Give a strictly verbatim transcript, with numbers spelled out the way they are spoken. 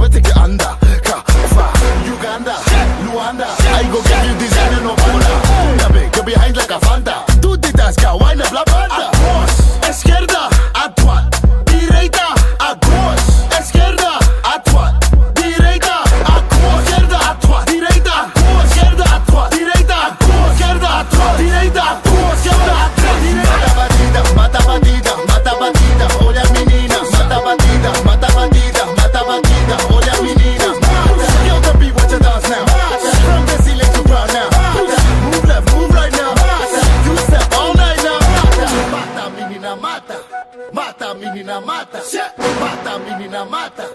muévete que anda. Kafa, Uganda, Luanda. I go give you designer no banda. Dame, go behind like a Fanta. Tú ditas que wine up la banda. Izquierda, atua. Direita, atua. Izquierda, atua. Direita, atua. Izquierda, atua. Direita, atua. Izquierda, atua. Direita, atua. Izquierda, atua. Direita, atua. Izquierda, atua. Mata bandida, mata bandida, mata bandida. Olha a menina, mata bandida, mata bandida, mata bandida. Olha a menina. Yo, the beat, what you dance now? From the ceiling to ground now. Move left, move right now. You step all night now. Mata menina, mata. Mata menina, mata. Mata menina, mata.